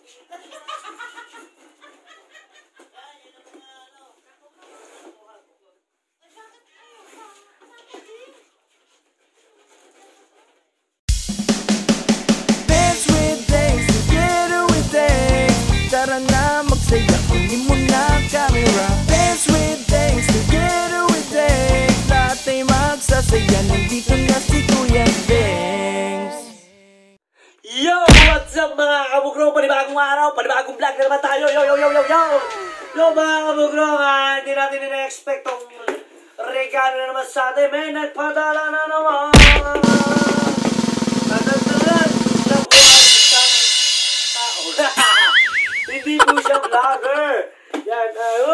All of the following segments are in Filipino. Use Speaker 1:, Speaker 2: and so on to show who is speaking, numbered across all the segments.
Speaker 1: Tara na magsaya, kunin mo na camera. Dance with Dance, together with Dance. Lahat ay magsasaya, nandito na si Kuya Dance.
Speaker 2: Yo! What's up mga kabugrong? Panibagong araw, panibagong vlog na naman tayo. Yo! Yo mga kabugrong, hindi natin ina-expect tong regalo na naman sa atin. May nagpadala na naman. Natagdagan na po ang isang tao. Hindi po siya vlogger. Yan,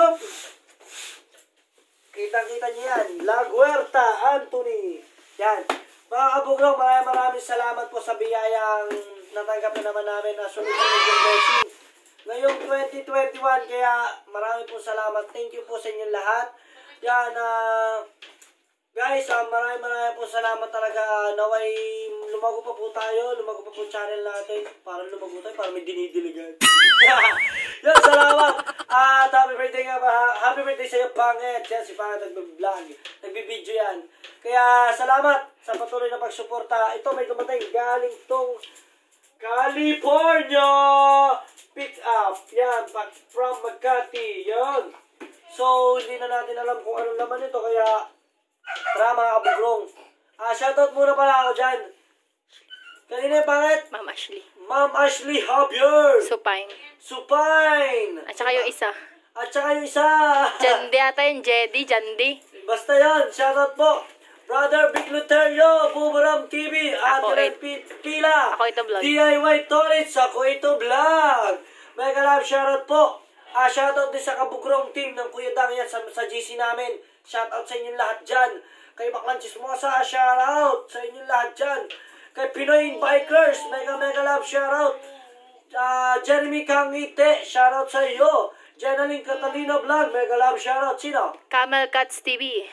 Speaker 2: Kita-kita niyo yan. La Huerta Anthony. Yan. Mga kabugrong, maraming salamat po sa biyayang natanggap na naman namin na sunod-sunod yung blessing. Ngayong 2021, kaya maraming po salamat. Thank you po sa inyong lahat. Yan, guys, maraming po salamat talaga. Naway lumago pa po tayo, lumago pa po channel natin. Parang lumago tayo, parang may dinidiligan. Yan, salamat. At happy birthday nga ba? Happy birthday sa iyo, Pangit. Yan, si Pangit nagbe-vlog, nagbe-video yan. Kaya salamat sa patuloy na pagsuporta. Ito may dumating galing tong California pick up. Yan, from Makati. Yan. So, hindi na natin alam kung anong laman ito. Kaya, tara mga kabugrong. Shoutout muna pala ako dyan. Kanina yung Pangit?
Speaker 3: Ma'am Ashley.
Speaker 2: Ma'am Ashley Javier.
Speaker 3: Supine. At saka yung isa. Jandi ata yung Jandi.
Speaker 2: Basta yan. Shoutout po. Brother Big Luterio, Buburam TV, Adrian Pila.
Speaker 3: Ako ito vlog.
Speaker 2: DIY Torres, ako ito vlog. Mega love shoutout po. Shoutout din sa kabugrong team ng Kuya Dang yan sa GC namin. Shoutout sa inyong lahat dyan. Kay Baklan Chismosa, shoutout sa inyong lahat dyan. Kay Pinoy Bikers, mega love shoutout. Jeremy Kangite, shoutout sa iyo. Jenaline Catalina Vlog, mega love shoutout. Sino?
Speaker 3: Camel Cuts TV,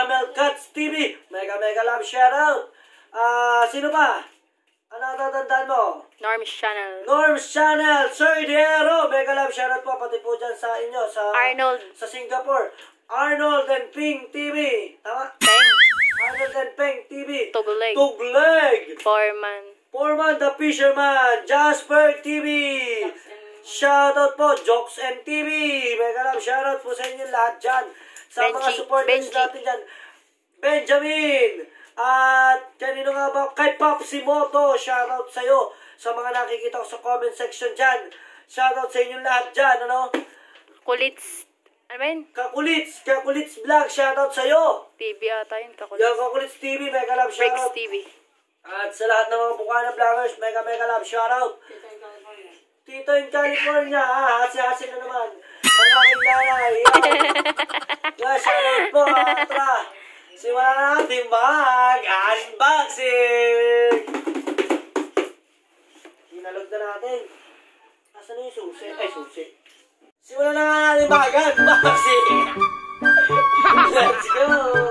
Speaker 2: mega love shoutout. Sino pa? Ano tatandaan mo?
Speaker 3: Norm's Channel,
Speaker 2: Sir Diero, mega love shoutout po. Pati po dyan sa inyo,
Speaker 3: Arnold,
Speaker 2: sa Singapore. Arnold and Ping TV. Tama? Arnold and Peng TV. Tugleg. Foreman the Fisherman. Jasper TV. Shoutout po. Jokes and TV. Mega love shoutout po sa inyo lahat dyan. Sa mga supporters natin dyan. Benjamin. At kanino nga ba? Kay Popsi Moto. Shoutout sa'yo. Sa mga nakikita ko sa comment section dyan. Shoutout sa inyo lahat dyan. Ano?
Speaker 3: Kulits. Ano ba yun?
Speaker 2: Kakulits Vlog, shoutout sa'yo.
Speaker 3: TV ata yun, Kakulits.
Speaker 2: Yung Kakulits TV, mega love shoutout.
Speaker 3: Bricks TV.
Speaker 2: At sa lahat ng mga Bukana vloggers, mega love shoutout. Tito in California, hasi-hasi na naman. Ang aking lalay. Yan, shoutout po, atra. Simulan na natin mag-unboxing. Hinalog na natin. Asan na yung susi? Ay, susi. Simulan na nga natin mag-unboxing. Let's go!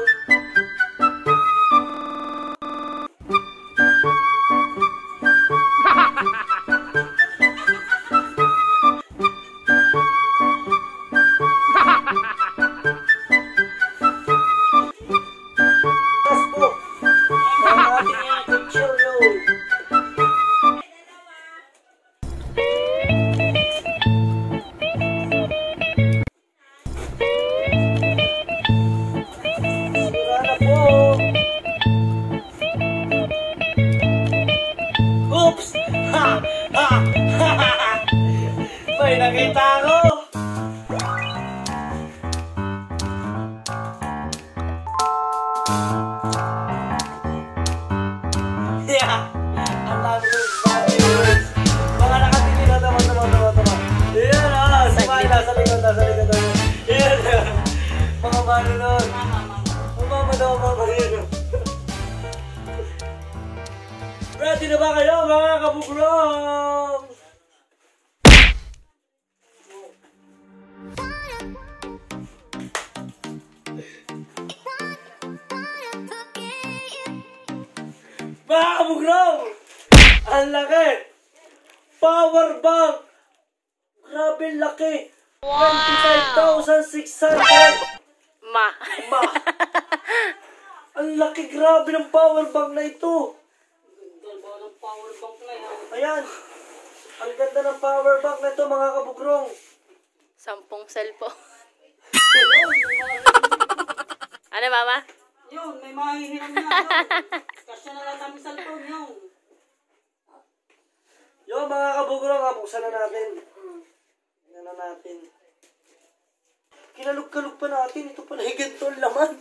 Speaker 2: Tapos po, ang ating kuchilyo. May nakita ko! Yeah! Ang dami ng viewers! Mga nakatingin na tama. Yan sumali na sa likod. Yan! Mga manunod! Mama yun! Ready na ba kayo mga kabugrong? Mga kabugrong! Ang laki! Power bank Grabe, laki. 25,600.
Speaker 3: Ma.
Speaker 2: Ma. Ang laki, grabe ng power bank na ito. Ayan. Ang ganda ng power bank na ito, mga kabugrong.
Speaker 3: 10 cellphone. Ano, mama?
Speaker 4: Yun, may mahihiram na. Kasya na lang kami sa cellphone yun.
Speaker 2: Yo, mga kabugrong, buksan na natin. Tingnan na natin. Kinalog-kalog pa natin. Ito pala higanto ang laman.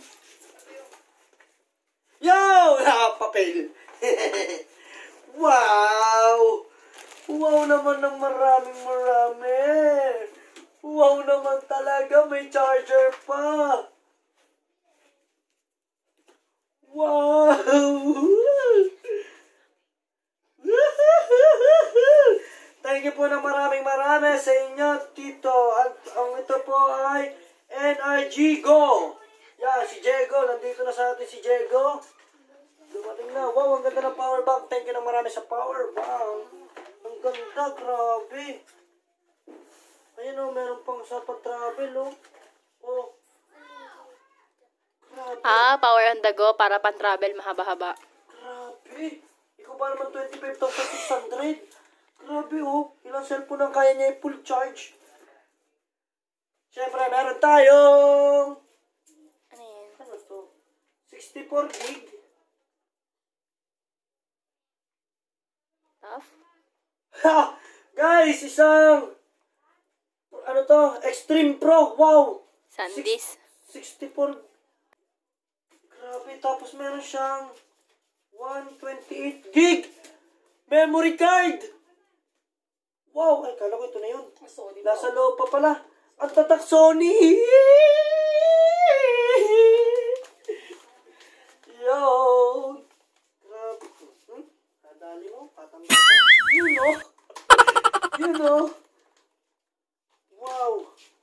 Speaker 2: Yo! Nakapapel. Wow! Wow naman ng maraming marami. Wow naman talaga. May charger pa. Wow! Thank you po ng maraming marami sa inyo, Tito. At ang ito po ay NRG Go. Yan, si Diego. Nandito na sa atin si Diego. Dumating na. Wow, ang ganda ng power bank. Thank you ng marami sa power bank. Ang ganda, grabe. Ayun o, meron pang sa pag-travel o. Oh. Grabe.
Speaker 3: Power on the go para pan-travel mahaba-haba.
Speaker 2: Grabe. Ikaw ba naman 25,600? Grabe oh. Ilang cellphone ang kaya niya i-full charge? Siyempre, meron tayong...
Speaker 3: Ano yan?
Speaker 2: Ano to? 64 gig.
Speaker 3: Tough?
Speaker 2: Ha! Guys, isang... Ano to? Extreme Pro. Wow!
Speaker 3: Sandisk.
Speaker 2: 64. Grabe. Tapos meron siyang 128 gig memory card. Wow! Ay, kala ko ito na yun.
Speaker 4: Sorry.
Speaker 2: Nasa loob pa pala. Ang tatak Sony. Yo! Grabe. Nadali mo. Patambata. Yun o. Yun o. Wow.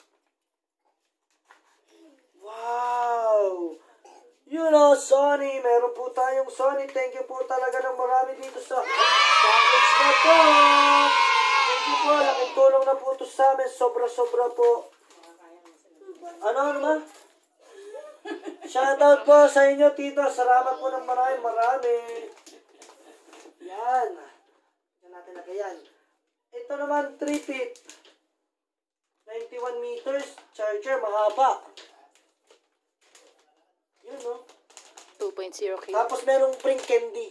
Speaker 2: Wow. Yun o, Sony. Meron po tayong Sony. Thank you po talaga ng marami dito sa package na po. Thank you po. Laking tulong na po ito sa amin. Sobra-sobra po. Ano naman? Shoutout po sa inyo, Tito. Salamat po ng marami. Yan. Yan natin lagayan. Ito naman, 3 feet. 91 meters. Charger, mahaba. Yun, no?
Speaker 3: 2.0 kg.
Speaker 2: Tapos merong pring candy.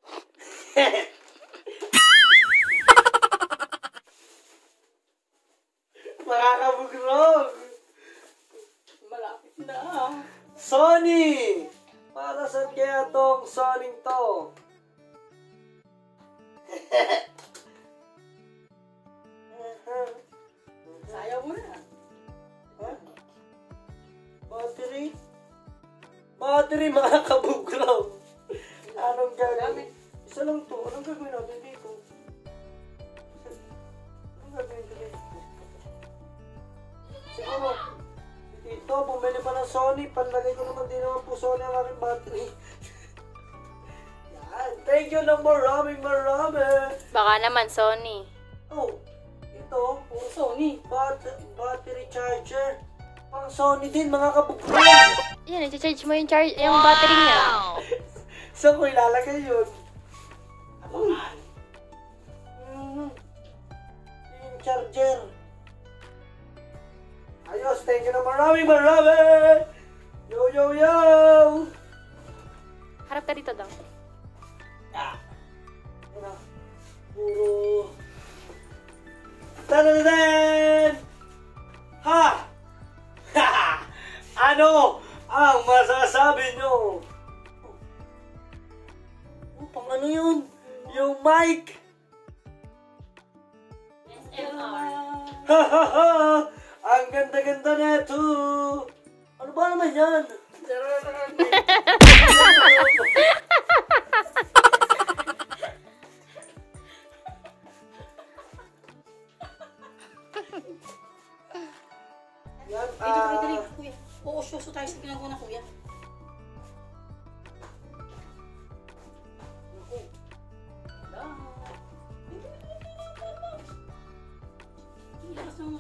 Speaker 2: Makakabugrog.
Speaker 4: Malapit na.
Speaker 2: Sony! Para saan kaya tong Sony to?
Speaker 4: Sayaw mo na.
Speaker 2: Huh? Battery? Battery, mga kabugrog. Anong gagawin? Isa lang to. Anong gagawin natin dito? Anong gagawin ko dito? Siguro, dito, bumili pa ng Sony. Panlagay ko naman din naman po Sony ang aking battery. Yan. Thank you ng marami.
Speaker 3: Baka naman Sony.
Speaker 2: Oh, ito.
Speaker 4: Puro Sony.
Speaker 2: Battery charger. Pang Sony din, mga kabugrog.
Speaker 3: Yan, i-charge mo yung battery niya.
Speaker 2: Saan ko ilalagay yun?
Speaker 4: Abangan.
Speaker 2: Yung charger. Ayos, thank you na marami. Yo.
Speaker 3: Harap ka dito daw.
Speaker 2: Ano? Puro... Tadadadan! Ha! Ano ang masasabi nyo? Pang ano yun? Yung mic!
Speaker 4: SLR.
Speaker 2: Ang ganda-ganda neto! Ano ba naman yan? Yan,
Speaker 4: Dali, kuya. Oo, suso tayo sa ginagawa na kuya. Lakas ng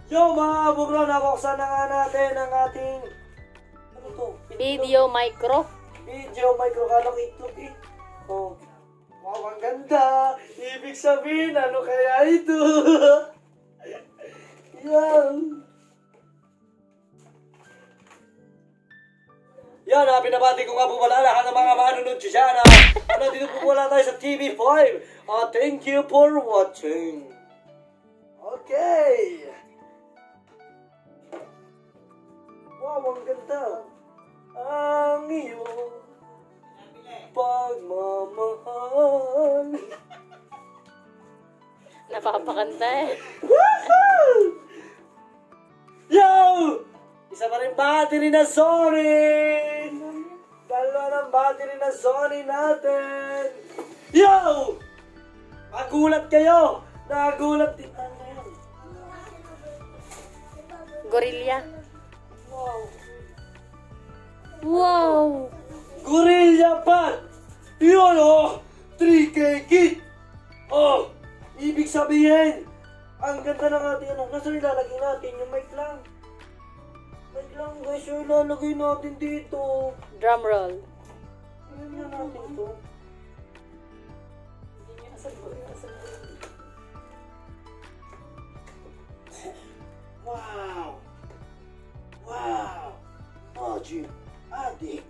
Speaker 2: Yo mga kabugro, nabuksan na nga natin ang ating ano to?
Speaker 3: Video micro.
Speaker 2: Video micro, kalong itlog eh. Oh. Wow, ang ganda. Ibig sabihin, ano kaya ito? Yan. Yan, binabati ko nga po pala lahat ng mga manunod dyan. Dito po pala tayo sa TV5. Thank you for watching. Okay. Wow, ang ganda. Ang iyong pagmamahal.
Speaker 3: Napapakanta eh.
Speaker 2: Woohoo! Yo! Isa pa rin battery na Sony! Dalawa ng battery na Sony natin! Yo! Magulat kayo! Nagulat din. Ano yun?
Speaker 3: Gorilla.
Speaker 2: Wow!
Speaker 3: Wow!
Speaker 2: Gorilla pa! Yun oh! 3K kit! Oh! Ibig sabihin, ang ganda ng ating ano. Nasaan ilalagay natin? Yung mic lang. Mic lang guys, yung ilalagay natin dito.
Speaker 3: Drum roll.
Speaker 2: Ayan na natin ito. Wow! Wow! Magic Addict!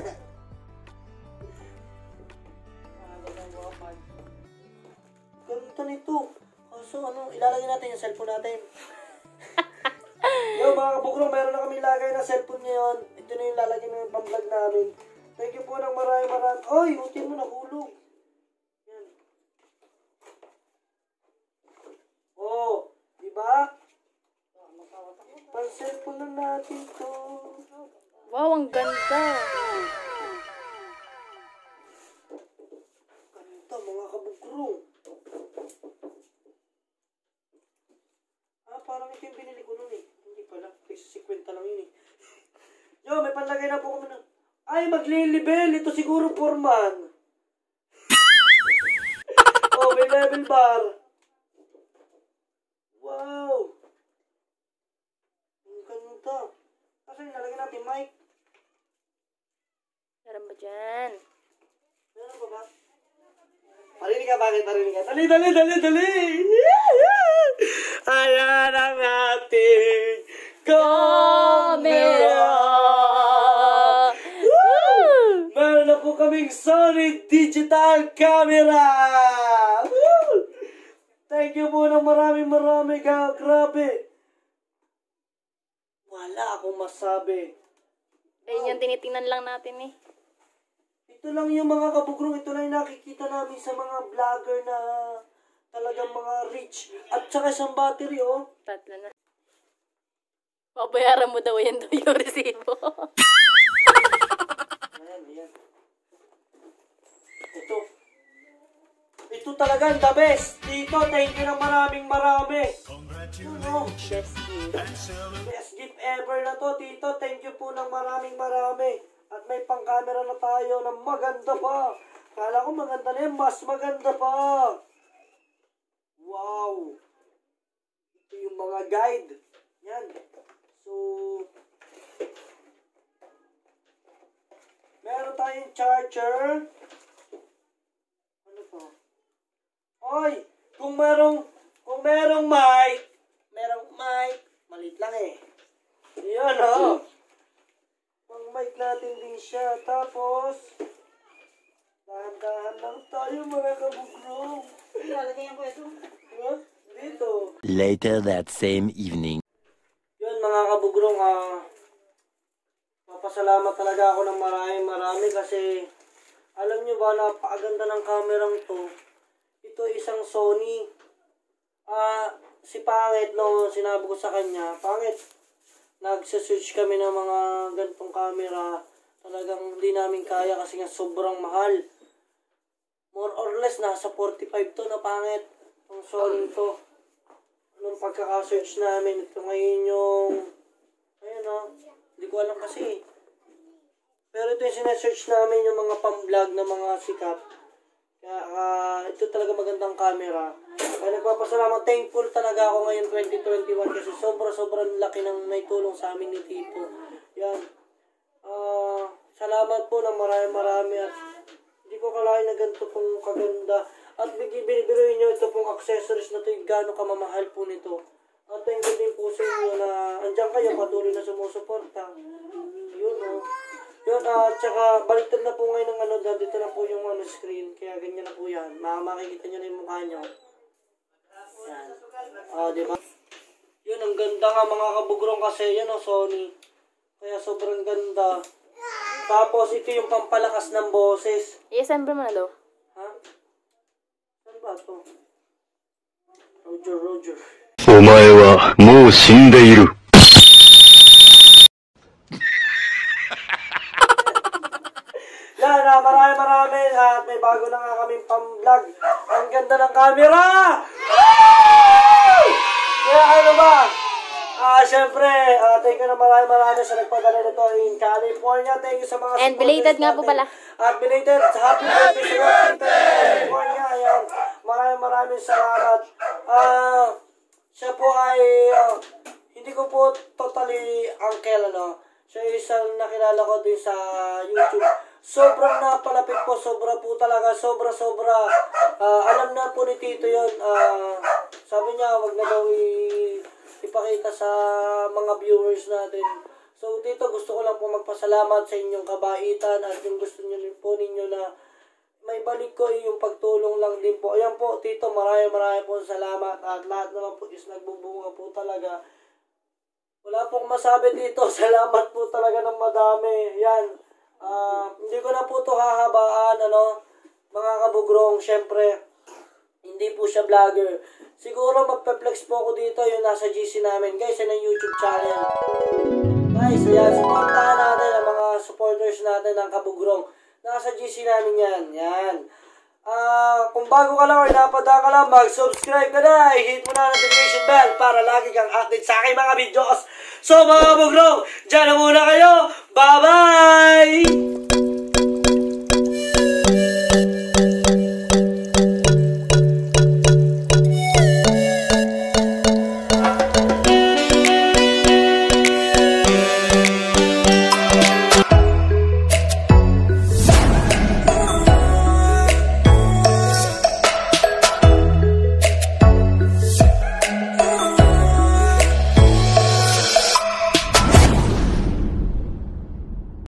Speaker 2: Ganda nito. Kaso ano, ilalagay natin yung cellphone natin. Yo mga kabukro, meron na kami lagay na cellphone ngayon. Ito na yung lalagay ng pang-vlog namin. Thank you po ng marami. Oy, utin mo nahulog. Yan. Oh, diba? Pang-cellphone na natin to.
Speaker 3: Wow, ang ganda.
Speaker 2: Ganda mga kabukro. Parang ito yung binili ko nun eh. Hindi pala. 50 lang yun eh. Yo, may panlagay na po kami ng... Ay, maglilibel. Ito siguro foreman. Oh, may level bar. Wow. Ang ganda. Kasi nilagay natin mic.
Speaker 3: Meron ba dyan?
Speaker 2: Meron ba ba? Parinig ka, bakit parinig ka? Dali! Ayan ang ating camera! Woo! Meron na po kaming Sony Digital Camera! Woo! Thank you po ng marami. Grabe! Wala akong masabi.
Speaker 3: Ayun yung tinitingnan lang natin eh.
Speaker 2: Ito lang yung mga kabugrong, ito lang yung nakikita namin sa mga vlogger na talagang mga rich. At saka isang battery, oh.
Speaker 3: Tatlo na. Pabayaran mo daw yan daw yung resibo.
Speaker 2: Ayan. Ito talagang the best. Tito, thank you ng marami. Ano?
Speaker 3: Best gift.
Speaker 2: Best gift ever na to, Tito. Thank you po ng marami. At may pang-camera na tayo na maganda pa. Kala ko maganda na yan, mas maganda pa. Wow. Ito yung mga guide. Yan. So, meron tayong charger. Ano to? Oy, kung merong mic, maliit lang eh. Yan oh. Pang-mic natin din siya. Tapos, dahan-dahan lang tayo mga kabugro.
Speaker 4: Ilalagay ko ito.
Speaker 2: Huh? Dito.
Speaker 5: Later that same evening.
Speaker 2: Yun mga kabugrong, papasalamat talaga ako ng marami kasi alam nyo ba, napakaganda ng kamerang to. Ito isang Sony. Si Pangit, no, sinabi ko sa kanya, Pangit, nagsa-search kami ng mga gantong camera. Talagang hindi namin kaya kasi nga sobrang mahal. More or less, nasa 45 to na Pangit. Ang Sony to. Nung pagkaka-search namin, ito ngayon yung... Ayun hindi ko alam kasi. Pero ito yung sinesearch namin yung mga pang-vlog na mga sikat. Kaya ito talaga magandang camera. Kaya nagpapasalamat, thankful talaga ako ngayon 2021 kasi sobrang laki ng naitulong sa amin ni Tito. Yan. Salamat po ng marami at hindi ko kalain na ganito pong kaganda. At binibiruin nyo ito pong accessories na ito, gano'ng kamamahal po nito. At thank you din po sa inyo na andyan kayo, patuloy na sumusuporta. Yun o. Yun, tsaka baliktad na po ngayon ng ano, dito na po yung screen. Kaya ganyan na po yan. Makikita nyo na yung mukha nyo. Yan. Diba? Yun, ang ganda nga mga kabugrong kasi yan o, Sony. Kaya sobrang ganda. Tapos ito yung pampalakas ng boses.
Speaker 3: I-assemble mo na daw.
Speaker 2: Ha? Saan ba ito? Roger.
Speaker 5: お前はもう死んでいる。
Speaker 2: Yan, marami at may bago na nga kaming pang-vlog. Ang ganda ng camera! Kaya ano ba? Siyempre, thank you na marami sa nagpadala nito in California. Thank you sa mga
Speaker 3: And belated nga po pala.
Speaker 2: At belated, happy birthday sa mga Tito in California. Ayan, maraming salamat. Siya po ay, hindi ko po totally uncle, ano. Siya isang nakilala ko din sa YouTube. Sobrang napalapit po, sobra po talaga, sobra. Alam na po ni Tito yun. Sabi niya, wag na daw ipakita sa mga viewers natin. So dito gusto ko lang po magpasalamat sa inyong kabaitan at yung gusto niyo po ninyo na may balik ko yung pagtulong lang din po. Ayan po, Tito, marami po salamat at lahat naman po is nagbubunga po talaga. Wala pong masabi dito. Salamat po talaga ng madami. Yan. Hindi ko na po ito hahabaan, ano, mga kabugrong. Syempre, hindi po siya vlogger. Siguro magpa-flex po ako dito yung nasa GC namin. Guys, yan ang YouTube channel. Guys, ayan, supportahan natin ang mga supporters natin ng kabugrong. Nasa GC namin yan. Yan. Kung bago ka lang or napada ka lang, mag-subscribe ka na. I-hit mo na ang notification bell para lagi kang update sa aking mga videos. So mga kabugrong, dyan na muna kayo. Bye-bye!